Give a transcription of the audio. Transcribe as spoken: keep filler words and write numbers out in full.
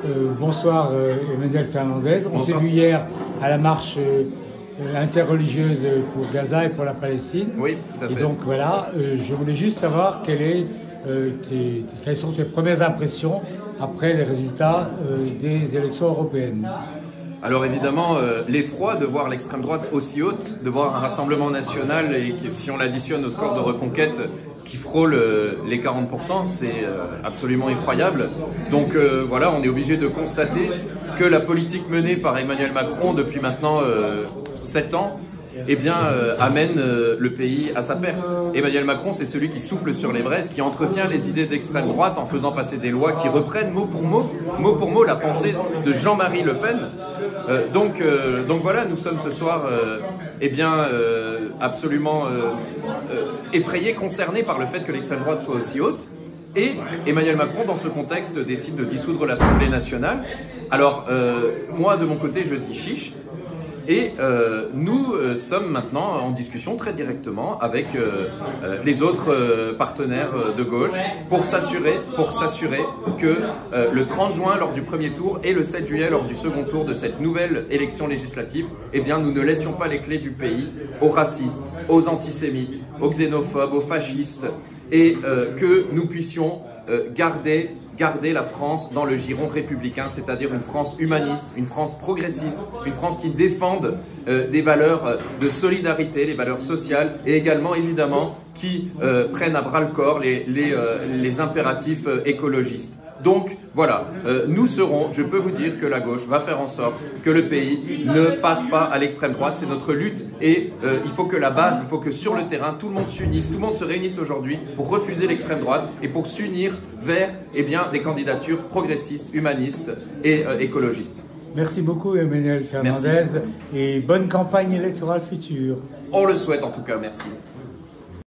Euh, bonsoir euh, Emmanuel Fernandez. On s'est vu hier à la marche euh, interreligieuse pour Gaza et pour la Palestine. Oui, tout à fait. Et donc voilà, euh, je voulais juste savoir quelle est, euh, tes, quelles sont tes premières impressions après les résultats euh, des élections européennes. Alors évidemment, euh, l'effroi de voir l'extrême droite aussi haute, de voir un Rassemblement national et que, si on l'additionne au score de Reconquête qui frôle euh, les quarante pour cent, c'est euh, absolument effroyable. Donc euh, voilà, on est obligé de constater que la politique menée par Emmanuel Macron depuis maintenant euh, sept ans eh bien, euh, amène euh, le pays à sa perte. Emmanuel Macron, c'est celui qui souffle sur les braises, qui entretient les idées d'extrême droite en faisant passer des lois qui reprennent mot pour mot, mot pour mot la pensée de Jean-Marie Le Pen. Euh, donc, euh, donc voilà, nous sommes ce soir euh, eh bien, euh, absolument euh, euh, effrayés, concernés par le fait que l'extrême droite soit aussi haute. Et Emmanuel Macron, dans ce contexte, décide de dissoudre l'Assemblée nationale. Alors, euh, moi, de mon côté, je dis chiche. Et euh, nous euh, sommes maintenant en discussion très directement avec euh, euh, les autres euh, partenaires euh, de gauche pour s'assurer pour s'assurer que euh, le trente juin lors du premier tour et le sept juillet lors du second tour de cette nouvelle élection législative, eh bien nous ne laissions pas les clés du pays aux racistes, aux antisémites, aux xénophobes, aux fascistes et euh, que nous puissions euh, garder garder la France dans le giron républicain, c'est-à-dire une France humaniste, une France progressiste, une France qui défende euh, des valeurs euh, de solidarité, les valeurs sociales, et également, évidemment, qui euh, prennent à bras-le-corps les, les, euh, les impératifs euh, écologistes. Donc, voilà, euh, nous serons, je peux vous dire que la gauche va faire en sorte que le pays ne passe pas à l'extrême droite, c'est notre lutte, et euh, il faut que la base, il faut que sur le terrain, tout le monde s'unisse, tout le monde se réunisse aujourd'hui pour refuser l'extrême droite et pour s'unir vers eh bien, des candidatures progressistes, humanistes et euh, écologistes. Merci beaucoup Emmanuel Fernandez. Merci. Et bonne campagne électorale future. On le souhaite en tout cas, merci.